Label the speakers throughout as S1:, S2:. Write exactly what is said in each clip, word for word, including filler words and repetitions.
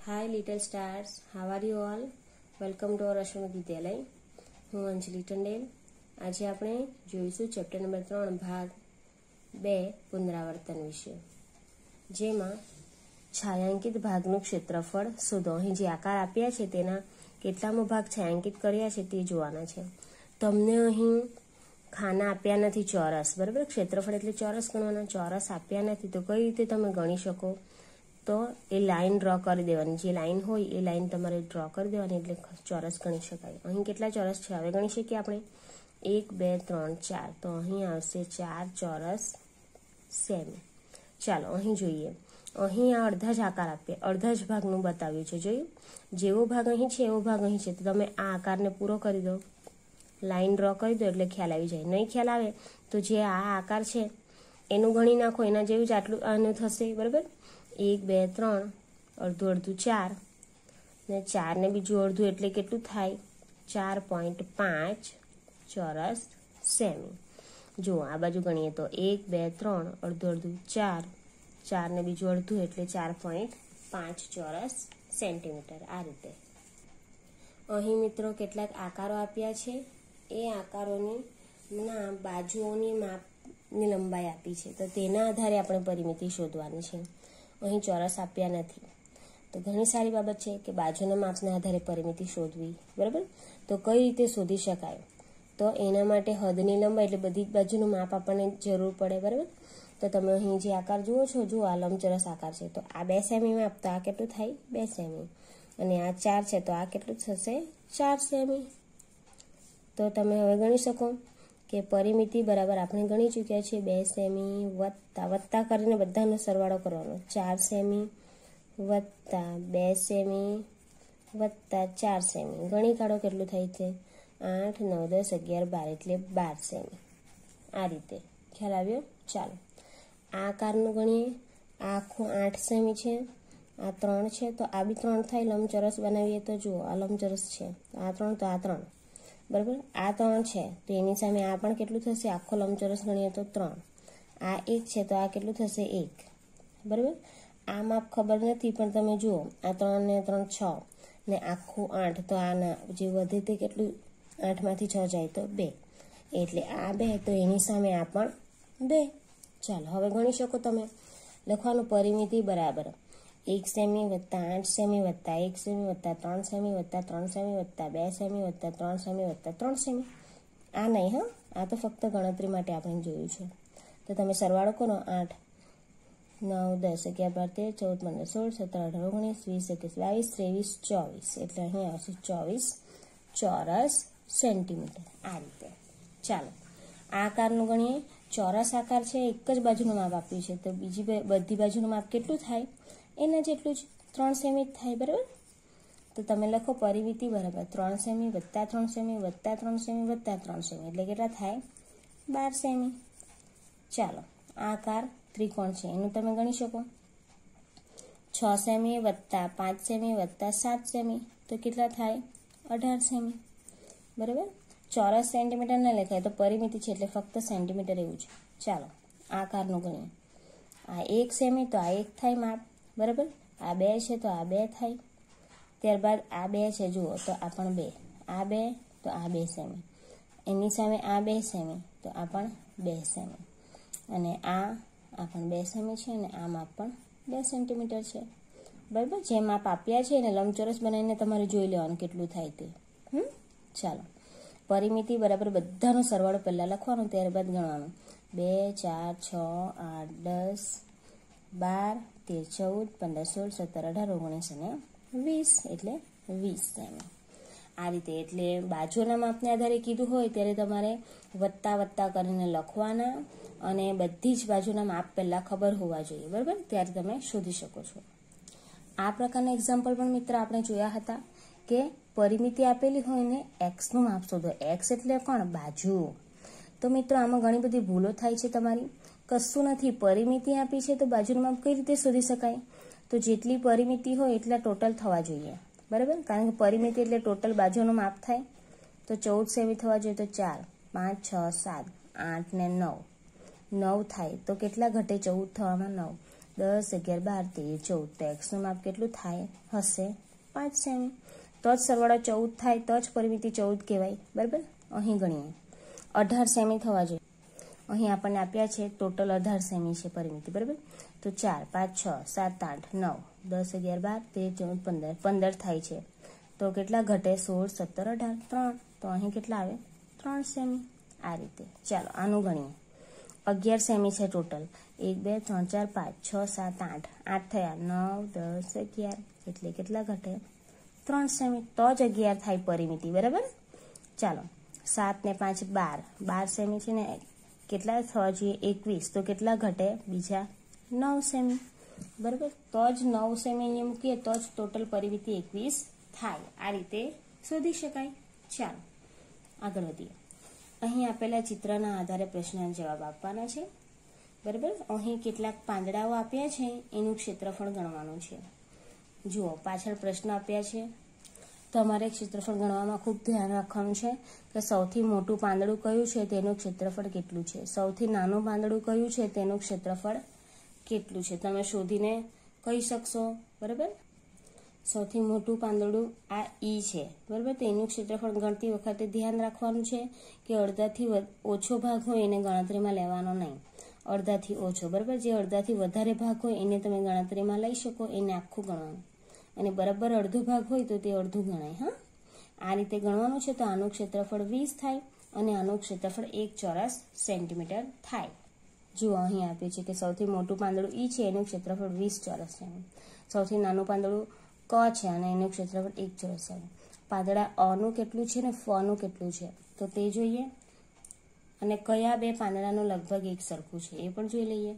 S1: Hi little stars, how are you all? Welcome to our અશ્વમેઘ વિદ્યાલય. હું અંજલિ ટંડેલ. આજે આપણે જોઈશું ચેપ્ટર નંબર ત્રણ ભાગ બે પુનરાવર્તન વિશે, જેમાં છાયાંકિત ભાગનું ક્ષેત્રફળ શોધો. અહીં જે આકાર આપ્યા છે તેના કેટલામો ભાગ છાયાંકિત કર્યા છે તે જોવાના છે. તમને અહીં ખાના આપ્યા નથી ચોરસ, બરાબર? ક્ષેત્રફળ એટલે ચોરસ ગણવાના. ચોરસ આપ્યા નથી તો કઈ રીતે તમે ગણી શકો? તો એ લાઈન ડ્રો કરી દેવાની. જે લાઈન હોય એ લાઈન તમારે ડ્રો કરી દેવાની એટલે ચોરસ ગણી શકાય. અહીં કેટલા ચોરસ છે હવે ગણી શકીએ આપણે? એક બે ત્રણ ચાર. તો અહીં આવશે ચાર ચોરસ સેમી. ચાલો અહીં જોઈએ. અહીં આ અડધા જ આકાર આપીએ, અડધા જ ભાગનું બતાવ્યું છે. જોયું? જેવો ભાગ અહીં છે એવો ભાગ અહીં છે. તો તમે આ આકારને પૂરો કરી દો, લાઈન ડ્રો કરી દો એટલે ખ્યાલ આવી જાય. નહીં ખ્યાલ આવે તો જે આ આકાર છે એનું ગણી નાખો, એના જેવું જ આટલું આનું થશે, બરાબર? એક બે ત્રણ, અડધું અડધું ચાર, ને ચાર ને બીજું અડધું એટલે કેટલું થાય? ચાર પોઈન્ટ પાંચ ચોરસ સેમી. જુઓ આ બાજુ ગણીએ તો એક બે ત્રણ, અડધું અડધું ચાર, ચાર ને બીજું અડધું એટલે ચાર પોઈન્ટ પાંચ ચોરસ સેન્ટીમીટર. આ રીતે અહીં મિત્રો કેટલાક આકારો આપ્યા છે. એ આકારોની ના બાજુઓની માપની લંબાઈ આપી છે, તો તેના આધારે આપણે પરિમિતિ શોધવાની છે. અહીં ચોરસ આપ્યા નથી, તો ઘણી સારી બાબત છે કે બાજુના માપના આધારે પરિમિતિ શોધવી, બરાબર? તો કઈ રીતે શોધી શકાય? તો એના માટે હદની લંબાઈ એટલે બધી જ બાજુનું માપ આપણને જરૂર પડે, બરાબર? તો તમે અહીં જે આકાર જુઓ છો, જુઓ આ લંબચોરસ આકાર છે, તો આ બે સેમી માપ, તો આ કેટલું થાય? બે સેમી. અને આ ચાર છે તો આ કેટલું થશે? ચાર સેમી. તો તમે હવે ગણી શકો કે પરિમિતિ બરાબર આપણે ગણી ચૂક્યા છીએ બે સેમી વત્તા વત્તા કરીને બધાનો સરવાળો કરવાનો. ચાર સેમી વત્તા બે સેમી વત્તા ચાર સેમી. ગણી કાઢો કેટલું થાય છે? આઠ નવ દસ અગિયાર બાર એટલે બાર સેમી. આ રીતે ખ્યાલ આવ્યો? ચાલો આ આકારનું ગણીએ. આ આખું આઠ સેમી છે, આ ત્રણ છે, તો આ બી ત્રણ થાય. લંબચોરસ બનાવીએ તો જુઓ આ લંબચોરસ છે, આ ત્રણ તો આ ત્રણ, બરાબર? આ ત્રણ છે તો એની સામે આ પણ કેટલું થશે? આખો લંબચોરસ ગણીએ તો ત્રણ. આ એક છે તો આ કેટલું થશે? એક, બરાબર? આ માપ ખબર નથી પણ તમે જુઓ આ ત્રણ ને ત્રણ છ ને આખું આઠ, તો આના જે વધે તે કેટલું? આઠમાંથી છ જાય તો બે, એટલે આ બે, તો એની સામે આ પણ બે. ચાલો હવે ગણી શકો તમે. લખવાનું પરિમિતિ બરાબર એક સેમી વત્તા આઠ સેમી વત્તા એક સેમી વત્તા ત્રણ સેમી વત્તા ત્રણ સેમી વત્તા બે સેમી વત્તા ત્રણ સેમી વત્તા ત્રણ સેમી. આ નહીં, હા, આ તો ફક્ત ગણતરી માટે આપણે જોયું છે. તો તમે સરવાળો કરો. આઠ નવ દસ અગિયાર બાર તેર ચૌદ પંદર સોળ સત્તર અઢાર ઓગણીસ વીસ એકવીસ બાવીસ ત્રેવીસ ચોવીસ, એટલે અહીં આવશે ચોવીસ ચોરસ સેન્ટીમીટર. આ રીતે. ચાલો આ આકારનું ગણીએ. ચોરસ આકાર છે, એક જ બાજુનું માપ આપ્યું છે, તો બીજી બધી બાજુનું માપ કેટલું થાય? એના જેટલું જ, ત્રણ સેમી થાય, બરાબર? તો તમે લખો પરિમિતિ બરાબર ત્રણ સેમી વત્તા ત્રણ સેમી વત્તા ત્રણ સેમી વત્તા ત્રણ સેમી એટલે કેટલા થાય? બાર સેમી. ચાલો આ આકાર ત્રિકોણ છે, એનું તમે ગણી શકો. છ સેમી વત્તા પાંચ સેમી વત્તા સાત સેમી તો કેટલા થાય? અઢાર સેમી, બરાબર? ચોરસ સેન્ટીમીટર ના લખાય, તો પરિમિતિ છે એટલે ફક્ત સેન્ટીમીટર એવું છે. ચાલો આ આકારનું ગણીએ. આ એક સેમી તો આ એક થાય માપ, બરાબર? આ બે છે તો આ બે થાય. ત્યારબાદ આ બે છે, જુઓ તો આ પણ બે, આ બે તો આ બે સેમી, એની સામે આ બે સેમી તો આ પણ બે સેમી, અને આ આ પણ બે સેમી છે, અને આ માપ પણ બે સેન્ટીમીટર છે, બરાબર? જે માપ આપ્યા છે એને લંબચોરસ બનાવીને તમારે જોઈ લેવાનું કેટલું થાય તે. હમ ચાલો પરિમિતિ બરાબર બધાનો સરવાળો પહેલાં લખવાનો, ત્યારબાદ ગણવાનું. બે ચાર છ આઠ દસ બાર તેર ચૌદ પંદર સોળ સત્તર અઢાર ઓગણીસ અને વીસ એટલે વીસ સેમી. આ રીતે. એટલે બાજુના માપને આધારે કીધું હોય ત્યારે તમારે વત્તા વત્તા કરીને લખવાના, અને બધી જ બાજુના માપ પહેલાં ખબર હોવા જોઈએ, બરાબર? ત્યારે તમે શોધી શકો છો. આ પ્રકારના એક્ઝામ્પલ પણ મિત્ર આપણે જોયા હતા કે પરિમિતિ આપેલી હોય ને એક્સનું માપ શોધો. એક્સ એટલે કોણ? બાજુ. તો મિત્રો આમાં ઘણી બધી ભૂલો થાય છે તમારી. કશું નથી, પરિમિતિ આપી છે તો બાજુનું માપ કઈ રીતે શોધી શકાય? તો જેટલી પરિમિતિ હોય એટલા ટોટલ થવા જોઈએ, બરાબર? કારણ કે પરિમિતિ એટલે ટોટલ બાજુનું માપ થાય. તો ચૌદ સેમી થવા જોઈએ, તો ચાર પાંચ છ સાત આઠ ને નવ, નવ થાય તો કેટલા ઘટે? ચૌદ થવામાં નવ. દસ અગિયાર બાર તેર ચૌદ તો એક્સનું માપ કેટલું થાય હશે પાંચ સેમી. તો જ સરવાળો ચૌદ થાય તો જ પરિમિતિ ચૌદ કહેવાય. બરાબર. અહીં ગણીએ અઢાર સેમી થવા જોઈએ. અહીં આપણને આપ્યા છે ટોટલ અઢાર સેમી છે પરિમિતિ. બરાબર. તો ચાર પાંચ છ સાત આઠ નવ દસ અગિયાર બાર તેર ચૌદ પંદર પંદર થાય છે. તો કેટલા ઘટે? સોળ સત્તર અઢાર ત્રણ. તો અહીં કેટલા આવે? ત્રણ સેમી. આ રીતે. ચાલો આનું ગણીએ. અગિયાર સેમી છે ટોટલ. એક બે ત્રણ ચાર પાંચ છ સાત આઠ આઠ થયા. નવ દસ અગિયાર એટલે કેટલા ઘટે? ત્રણ સેમી. તો જ અગિયાર થાય પરિમિતિ. બરાબર. ચાલો સાત ને પાંચ બાર બાર સેમી છે ને કેટલા થવા જોઈએ? એકવીસ. તો કેટલા ઘટે? બીજા નવ સેમી. બરાબર. તો જ નવ સેમી અહીંયા મૂકીએ તો જ ટોટલ પરિમિતિ એકવીસ થાય. આ રીતે શોધી શકાય. ચાલો આગળ વધીએ. અહીં આપેલા ચિત્રના આધારે પ્રશ્નના જવાબ આપવાના છે. બરાબર. અહીં કેટલાક પાંદડાઓ આપ્યા છે, એનું ક્ષેત્રફળ ગણવાનું છે. જુઓ પાછળ પ્રશ્ન આપ્યા છે. તમારે ક્ષેત્રફળ ગણવામાં ખૂબ ધ્યાન રાખવાનું છે કે સૌથી મોટું પાંદડું કયું છે તેનું ક્ષેત્રફળ કેટલું છે, સૌથી નાનું પાંદડું કયું છે તેનું ક્ષેત્રફળ કેટલું છે તમે શોધીને કહી શકશો. બરાબર. સૌથી મોટું પાંદડું આ ઈ છે. બરાબર. તેનું ક્ષેત્રફળ ગણતી વખતે ધ્યાન રાખવાનું છે કે અડધાથી ઓછો ભાગ હોય એને ગણતરીમાં લેવાનો નહીં. અડધાથી ઓછો. બરાબર. જે અડધાથી વધારે ભાગ હોય એને તમે ગણતરીમાં લઈ શકો, એને આખું ગણવાનું. અને બરાબર અડધો ભાગ હોય તો તે અડધું ગણાય. હા, આ રીતે ગણવાનું છે. તો આનું ક્ષેત્રફળ વીસ થાય અને આનું ક્ષેત્રફળ એક ચોરસ સેન્ટીમીટર થાય. જુઓ અહીં આપ્યું છે કે સૌથી મોટું પાંદડું ઈ છે, એનું ક્ષેત્રફળ વીસ ચોરસ સેમી. સૌથી નાનું પાંદડું ક છે અને એનું ક્ષેત્રફળ એક ચોરસ સેમી. પાંદડા અનું કેટલું છે ને ફનું કેટલું છે તો તે જોઈએ. અને કયા બે પાંદડાનું લગભગ એક સરખું છે એ પણ જોઈ લઈએ.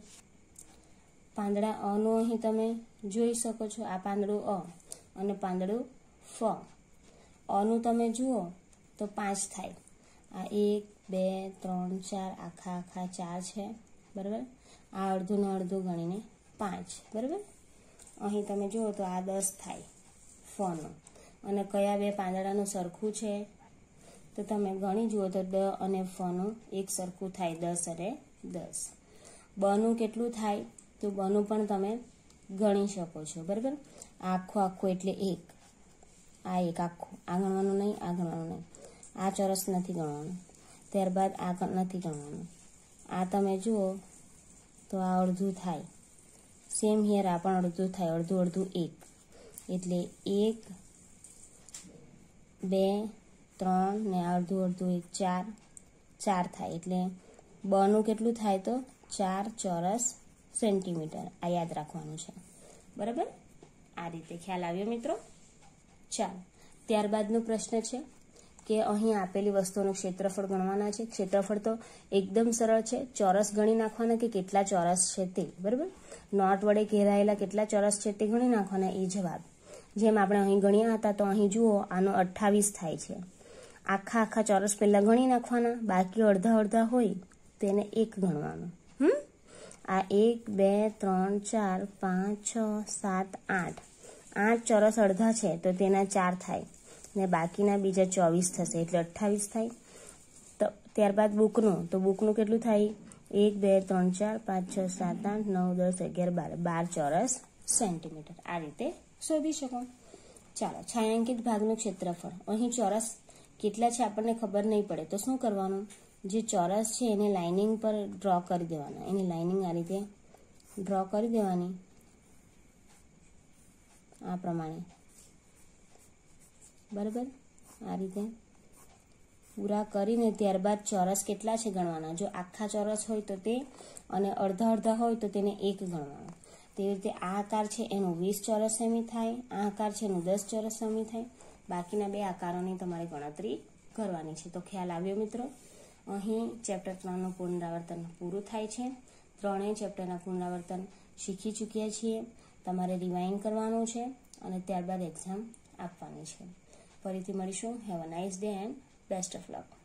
S1: પાંદડા અનું અહીં તમે જોઈ શકો છો. આ પાંદડું અ અને પાંદડું ફ. અનું તમે જુઓ તો પાંચ થાય. આ એક બે ત્રણ ચાર આખા આખા ચાર છે. બરાબર. આ અડધું ને અડધું ગણીને પાંચ. બરાબર. અહીં તમે જુઓ તો આ દસ થાય ફનું. અને કયા બે પાંદડાનું સરખું છે તો તમે ગણી જુઓ તો ડ અને ફનું એક સરખું થાય દસ અને દસ. બનું કેટલું થાય તો બનું પણ તમે ગણી શકો છો. બરાબર. આખું આખું એટલે એક. આ એક આખું. આ ગણવાનું નહીં, આ ગણવાનું નહીં. આ ચોરસ નથી ગણવાનું. ત્યારબાદ આ નથી ગણવાનું. આ તમે જુઓ તો આ અડધું થાય. સેમ હિયર આ પણ અડધું થાય. અડધું અડધું એક એટલે એક બે ત્રણ ને અડધું અડધું એક ચાર. ચાર થાય એટલે બનું કેટલું થાય તો ચાર ચોરસ સેન્ટીમીટર. આ યાદ રાખવાનું છે. બરાબર. આ રીતે ખ્યાલ આવ્યો મિત્રો. ચાલો ત્યારબાદનો પ્રશ્ન છે કે અહીં આપેલી વસ્તુનું ક્ષેત્રફળ ગણવાના છે. ક્ષેત્રફળ તો એકદમ સરળ છે. ચોરસ ગણી નાખવાના કે કેટલા ચોરસ છે તે. બરાબર. નોટ વડે ઘેરાયેલા કેટલા ચોરસ છે તે ગણી નાખવાના એ જવાબ. જેમ આપણે અહીં ગણ્યા હતા તો અહીં જુઓ આનો અઠ્ઠાવીસ થાય છે. આખા આખા ચોરસ પહેલાં ગણી નાખવાના. બાકી અડધા અડધા હોય તેને એક ગણવાનું. હમ આ એક બે ત્રણ ચાર પાંચ છ સાત આઠ આઠ ચોરસ અડધા છે તો તેના ચાર થાય ને બાકીના બીજા ચોવીસ થશે એટલે અઠ્ઠાવીસ થાય. તો ત્યારબાદ બુકનું તો બુકનું કેટલું થાય? એક બે ત્રણ ચાર પાંચ છ સાત આઠ નવ દસ અગિયાર બાર બાર ચોરસ સેન્ટીમીટર. આ રીતે શોધી શકો. ચાલો છાयांકિત ભાગનું ક્ષેત્રફળ. અહીં ચોરસ કેટલા છે આપણને ખબર નહીં પડે તો શું કરવાનું? જે ચોરસ છે એને લાઇનિંગ પર ડ્રો કરી દેવાના. એની લાઇનિંગ આ રીતે ડ્રો કરી દેવાની આ પ્રમાણે. બરાબર. આ રીતે પૂરા કરીને ત્યારબાદ ચોરસ કેટલા છે ગણવાના. જો આખા ચોરસ હોય તો તે અને અડધા અડધા હોય તો તેને એક ગણવાનું. તેવી રીતે આ આકાર છે એનું વીસ ચોરસ સેમી થાય. આ આકાર છે એનું દસ ચોરસ સેમી થાય. બાકીના બે આકારોની તમારે ગણતરી કરવાની છે. તો ખ્યાલ આવ્યો મિત્રો. અહીં ચેપ્ટર ત્રણનું પુનરાવર્તન પૂરું થાય છે. ત્રણેય ચેપ્ટરના પુનરાવર્તન શીખી ચૂક્યા છીએ. તમારે રિવાઇન્ડ કરવાનું છે અને ત્યારબાદ એક્ઝામ આપવાની છે. ફરીથી મળીશું. Have a nice day and best of luck.